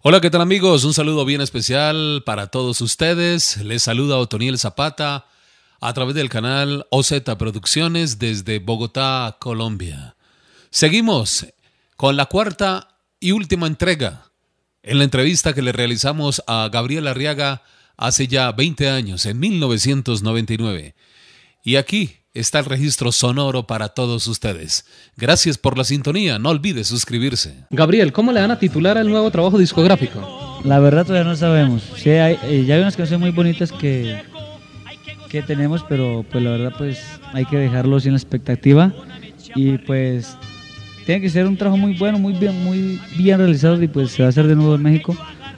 Hola, ¿qué tal amigos? Un saludo bien especial para todos ustedes. Les saluda Otoniel Zapata a través del canal OZ Producciones desde Bogotá, Colombia. Seguimos con la cuarta y última entrega en la entrevista que le realizamos a Gabriel Arriaga hace ya 20 años, en 1999. Y aquí está el registro sonoro para todos ustedes. Gracias por la sintonía, no olvide suscribirse. Gabriel, ¿cómo le van a titular al nuevo trabajo discográfico? La verdad todavía no sabemos. Sí, ya hay unas canciones muy bonitas que tenemos, pero pues la verdad pues hay que dejarlo sin la expectativa. Y pues tiene que ser un trabajo muy bueno, muy bien realizado, y pues se va a hacer de nuevo en México.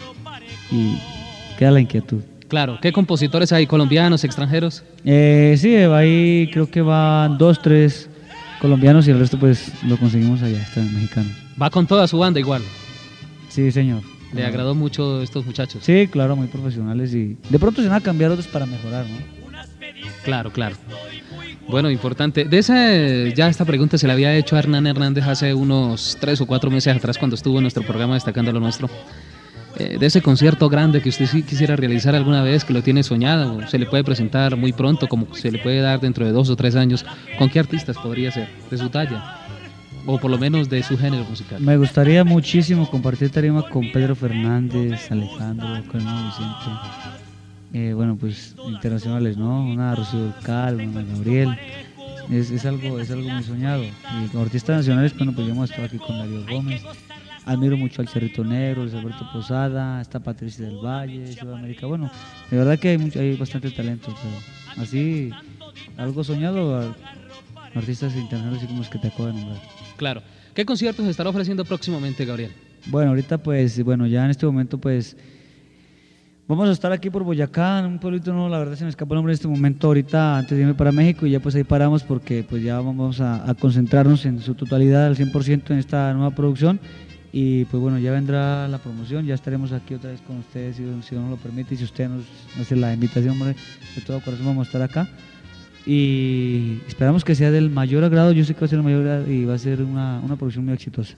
Y queda la inquietud. Claro, ¿qué compositores hay? ¿Colombianos, extranjeros? Sí, ahí creo que van 2, 3 colombianos y el resto pues lo conseguimos allá, están mexicanos. ¿Va con toda su banda igual? Sí, señor. ¿Le agradó mucho estos muchachos? Sí, claro, muy profesionales y de pronto se van a cambiar otros para mejorar, ¿no? Claro, claro. Bueno, importante. Ya esta pregunta se la había hecho a Hernán Hernández hace unos 3 o 4 meses atrás cuando estuvo en nuestro programa Destacando lo Nuestro. De ese concierto grande que usted sí quisiera realizar alguna vez, que lo tiene soñado, se le puede presentar muy pronto, como se le puede dar dentro de 2 o 3 años, ¿con qué artistas podría ser? ¿De su talla? O por lo menos de su género musical. Me gustaría muchísimo compartir tarima con Pedro Fernández, Alejandro, Carmen Vicente. Bueno, pues internacionales, ¿no? Una Rocío Dúrcal, una Gabriel. Es algo muy soñado. Y con artistas nacionales, bueno, pues yo hemos estado aquí con Darío Gómez. Admiro mucho al Cerrito Negro, Luis Alberto Posada, está Patricia del Valle, Sudamérica. Bueno, de verdad que hay bastante talento, pero así, algo soñado, artistas internacionales así como los que te acabo de nombrar. Claro. ¿Qué conciertos estará ofreciendo próximamente, Gabriel? Bueno, ahorita pues, bueno, ya en este momento pues vamos a estar aquí por Boyacá, en un pueblito nuevo, la verdad se me escapó el nombre en este momento ahorita, antes de irme para México, y ya pues ahí paramos porque pues ya vamos a concentrarnos en su totalidad, al 100% en esta nueva producción. Y pues bueno, ya vendrá la promoción, ya estaremos aquí otra vez con ustedes si Dios nos lo permite, y si usted nos hace la invitación, hombre, de todo corazón vamos a estar acá. Y esperamos que sea del mayor agrado, yo sé que va a ser el mayor agrado y va a ser una producción muy exitosa.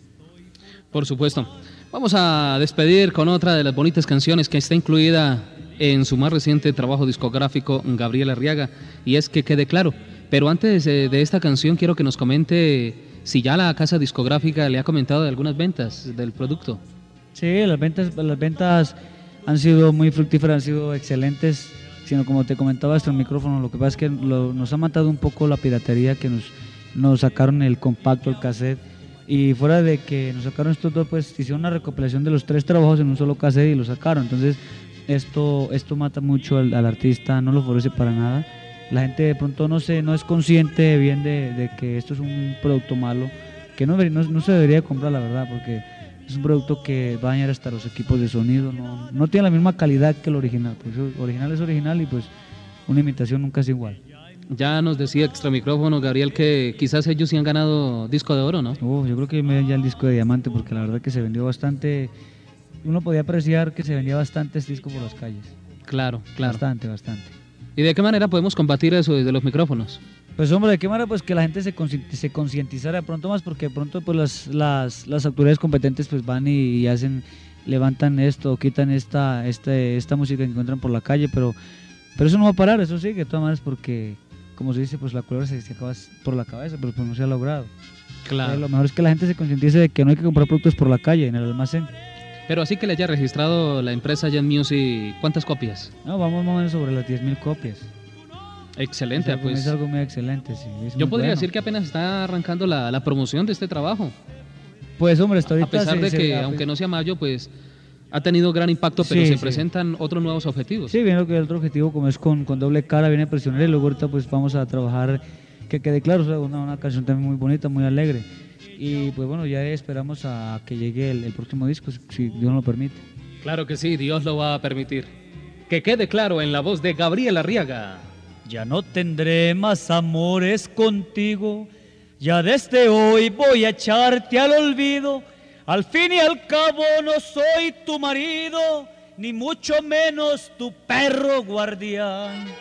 Por supuesto. Vamos a despedir con otra de las bonitas canciones que está incluida en su más reciente trabajo discográfico, Gabriel Arriaga, y es Que quede claro. Pero antes de esta canción quiero que nos comente si ya la casa discográfica le ha comentado de algunas ventas del producto. Sí, las ventas han sido muy fructíferas, han sido excelentes, sino como te comentaba hasta el micrófono, lo que pasa es que nos ha matado un poco la piratería, que nos sacaron el compacto, el cassette, y fuera de que nos sacaron estos dos, pues hicieron una recopilación de los 3 trabajos en un solo cassette y lo sacaron. Entonces esto mata mucho al artista, no lo favorece para nada. La gente de pronto no es consciente bien de que esto es un producto malo, que no se debería comprar, la verdad, porque es un producto que va a dañar hasta los equipos de sonido, no tiene la misma calidad que el original, pues el original es original y pues una imitación nunca es igual. Ya nos decía extra micrófono, Gabriel, que quizás ellos sí han ganado disco de oro, ¿no? Yo creo que me dio ya el disco de diamante, porque la verdad que se vendió bastante, uno podía apreciar que se vendía bastante este disco por las calles. Claro, claro. Bastante. ¿Y de qué manera podemos combatir eso desde los micrófonos? Pues hombre, ¿de qué manera? Pues que la gente se concientizara de pronto más, porque de pronto pues las autoridades competentes pues van y levantan esto, quitan esta música que encuentran por la calle, pero eso no va a parar, eso sigue de todas maneras, porque como se dice, pues la culebra se acaba por la cabeza, pero pues no se ha logrado. Claro. Lo mejor es que la gente se concientice de que no hay que comprar productos por la calle, en el almacén. Pero así que le haya registrado la empresa Jan Music, ¿cuántas copias? No, vamos más o menos sobre las 10.000 copias. Excelente, pues. Es algo muy excelente, sí. Yo podría decir que apenas está arrancando la promoción de este trabajo. Pues hombre, hasta ahorita... A pesar de que, aunque no sea mayo, pues ha tenido gran impacto, pero se presentan otros nuevos objetivos. Sí, viene que el otro objetivo, como es con doble cara, viene Prisionero, y luego ahorita pues vamos a trabajar Que quede claro, o sea, una canción también muy bonita, muy alegre. Y pues bueno, ya esperamos a que llegue el próximo disco, si Dios nos lo permite. Claro que sí, Dios lo va a permitir. Que quede claro en la voz de Gabriel Arriaga. Ya no tendré más amores contigo, ya desde hoy voy a echarte al olvido. Al fin y al cabo no soy tu marido, ni mucho menos tu perro guardián.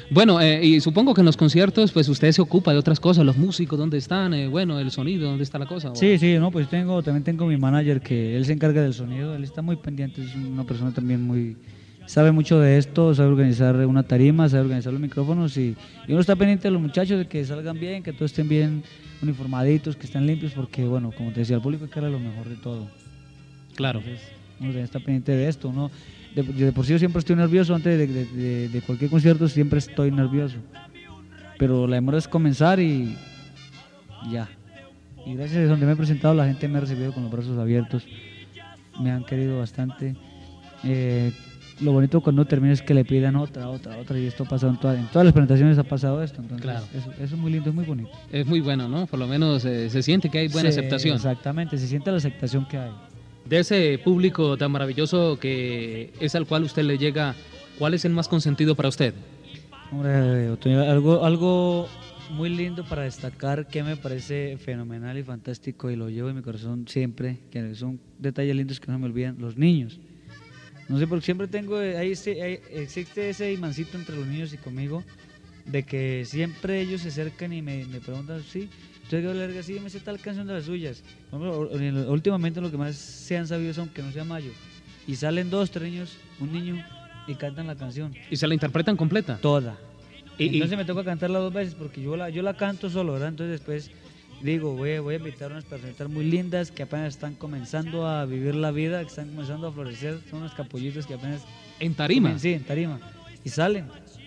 Bueno, y supongo que en los conciertos, pues usted se ocupa de otras cosas, los músicos, ¿dónde están? Bueno, el sonido, ¿dónde está la cosa? Sí, sí, no, pues también tengo mi manager que él se encarga del sonido, él está muy pendiente, es una persona también muy, sabe mucho de esto, sabe organizar una tarima, sabe organizar los micrófonos y uno está pendiente de los muchachos, de que salgan bien, que todos estén bien uniformaditos, que estén limpios, porque bueno, como te decía, el público quiere lo mejor de todo. Claro. Entonces, uno también está pendiente de esto, uno de por sí yo siempre estoy nervioso, antes de cualquier concierto siempre estoy nervioso, pero la demora es comenzar y ya. Y gracias a donde me he presentado la gente me ha recibido con los brazos abiertos, me han querido bastante. Lo bonito cuando termina es que le pidan otra y esto ha pasado en todas las presentaciones ha pasado esto, entonces Claro. eso es muy lindo, es muy bonito. Es muy bueno, ¿no? Por lo menos se siente que hay buena Sí, aceptación. Exactamente, se siente la aceptación que hay. De ese público tan maravilloso que es al cual usted le llega, ¿cuál es el más consentido para usted? Hombre, Otoño, algo muy lindo para destacar que me parece fenomenal y fantástico y lo llevo en mi corazón siempre, que son detalles lindos que no me olvidan, los niños. No sé, porque siempre tengo, existe ese imancito entre los niños y conmigo, de que siempre ellos se acercan y me preguntan, sí, usted que larga, sí, me sé tal canción de las suyas. Últimamente lo que más se han sabido son que no sea Mayo, y salen 2, 3 niños, un niño, y cantan la canción. ¿Y se la interpretan completa? Toda. Y- Entonces me toca cantarla 2 veces porque yo la canto solo, ¿verdad? Entonces después digo, voy a invitar a unas personitas muy lindas que apenas están comenzando a vivir la vida, que están comenzando a florecer, son unos capullitos que apenas... ¿En tarima? Sí, en tarima. Y salen.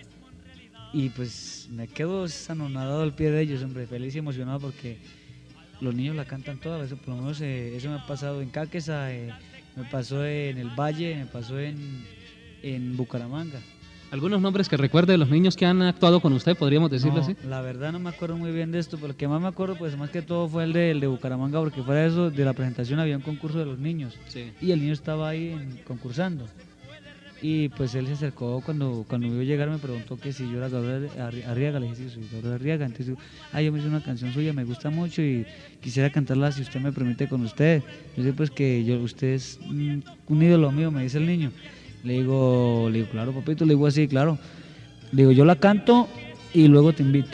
Y pues me quedo anonadado al pie de ellos, hombre, feliz y emocionado porque los niños la cantan toda, eso, por lo menos eso me ha pasado en Caquesa, me pasó en el Valle, me pasó en Bucaramanga. ¿Algunos nombres que recuerde de los niños que han actuado con usted, podríamos decirlo No, así? la verdad no me acuerdo muy bien de esto, pero el que más me acuerdo, pues más que todo fue el de Bucaramanga, porque fuera de eso, de la presentación había un concurso de los niños, Sí. y el niño estaba ahí concursando, y pues él se acercó cuando vio llegar, me preguntó que si yo era Gabriel Arriaga, le dije, sí, soy Gabriel Arriaga, entonces yo me hice una canción suya, me gusta mucho, y quisiera cantarla si usted me permite con usted. Yo sé pues que usted es un ídolo mío, me dice el niño. Le digo, claro, papito, le digo así, claro. Le digo, yo la canto y luego te invito.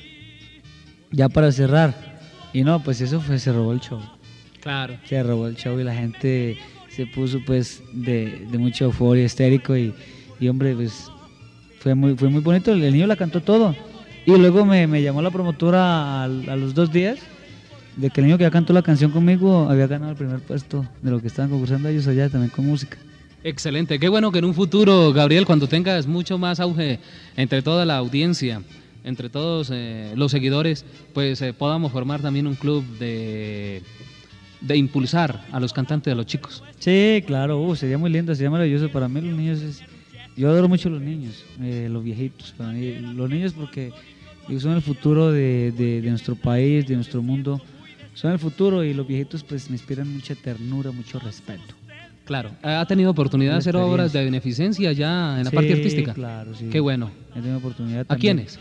Ya para cerrar. Y no, pues eso se robó el show. Claro. Se robó el show y la gente se puso pues de mucha euforia, histérico y hombre, pues fue muy bonito. El niño la cantó todo. Y luego me llamó la promotora a los 2 días de que el niño que ya cantó la canción conmigo había ganado el primer puesto de lo que estaban concursando ellos allá también con música. Excelente, qué bueno que en un futuro, Gabriel, cuando tengas mucho más auge entre toda la audiencia, entre todos los seguidores, pues podamos formar también un club de impulsar a los cantantes, a los chicos. Sí, claro, sería muy lindo, sería maravilloso. Para mí los niños yo adoro mucho los niños, los viejitos, para mí, los niños porque son el futuro de nuestro país, de nuestro mundo, son el futuro y los viejitos pues me inspiran mucha ternura, mucho respeto. Claro, ¿ha tenido oportunidad de hacer obras de beneficencia ya en la parte artística? Claro, sí. Qué bueno. He tenido oportunidad ¿A también. quiénes?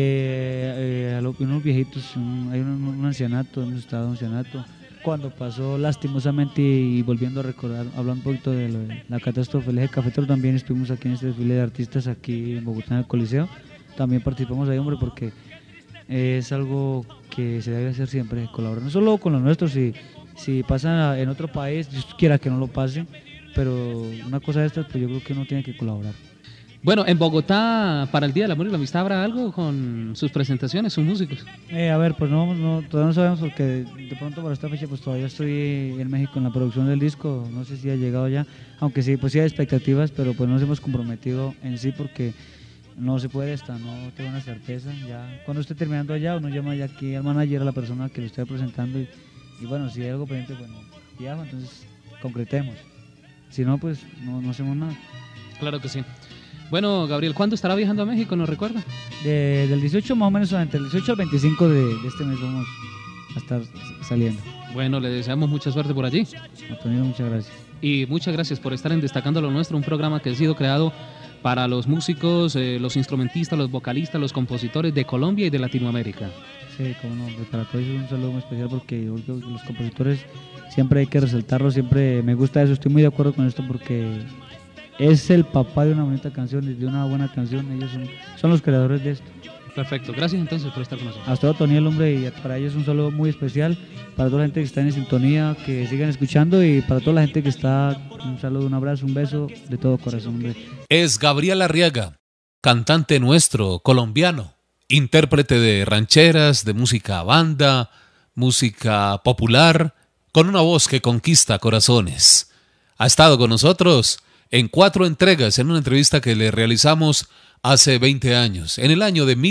A unos viejitos, hay un ancianato, hemos estado en un ancianato. Cuando pasó lastimosamente y volviendo a recordar, hablando un poquito de la catástrofe del eje cafetero, también estuvimos aquí en este desfile de artistas aquí en Bogotá, en el Coliseo. También participamos ahí, hombre, porque es algo que se debe hacer siempre, colaborar, no solo con los nuestros, si pasa en otro país, Dios quiera que no lo pase, pero una cosa de estas, pues yo creo que uno tiene que colaborar. Bueno, en Bogotá, para el Día del Amor y la Amistad, ¿habrá algo con sus presentaciones, sus músicos? A ver, pues todavía no sabemos porque de pronto para esta fecha pues todavía estoy en México en la producción del disco, no sé si ha llegado ya, aunque sí, pues sí hay expectativas, pero pues no nos hemos comprometido en sí porque no se puede no tengo una certeza. Ya cuando esté terminando allá, uno llama ya aquí al manager, a la persona que lo esté presentando y bueno, si hay algo pendiente, bueno, ya, entonces concretemos. Si no, pues no hacemos nada. Claro que sí. Bueno, Gabriel, ¿cuándo estará viajando a México? ¿Nos recuerda? Del 18 más o menos, entre el 18 al 25 de este mes vamos a estar saliendo. Bueno, le deseamos mucha suerte por allí. Antonio, muchas gracias. Y muchas gracias por estar en Destacando lo Nuestro, un programa que ha sido creado para los músicos, los instrumentistas, los vocalistas, los compositores de Colombia y de Latinoamérica. Sí, cómo no, pues para todos es un saludo muy especial porque yo creo que los compositores siempre hay que resaltarlo, siempre me gusta eso, estoy muy de acuerdo con esto porque es el papá de una bonita canción, de una buena canción. Ellos son los creadores de esto. Perfecto, gracias entonces por estar con nosotros. Hasta luego, Toniel, hombre, y para ellos un saludo muy especial, para toda la gente que está en sintonía, que sigan escuchando, y para toda la gente que está, un saludo, un abrazo, un beso de todo corazón, hombre. Es Gabriel Arriaga, cantante nuestro, colombiano, intérprete de rancheras, de música banda, música popular, con una voz que conquista corazones. Ha estado con nosotros en 4 entregas en una entrevista que le realizamos hace 20 años, en el año de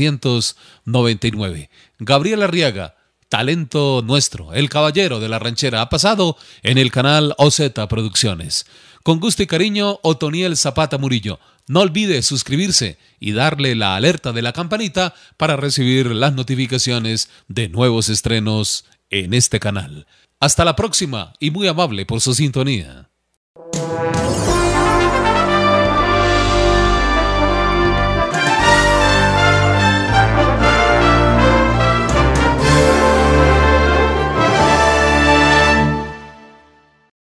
1999. Gabriel Arriaga, talento nuestro, el caballero de la ranchera, ha pasado en el canal OZ Producciones. Con gusto y cariño, Otoniel Zapata Murillo. No olvide suscribirse y darle la alerta de la campanita para recibir las notificaciones de nuevos estrenos en este canal. Hasta la próxima y muy amable por su sintonía.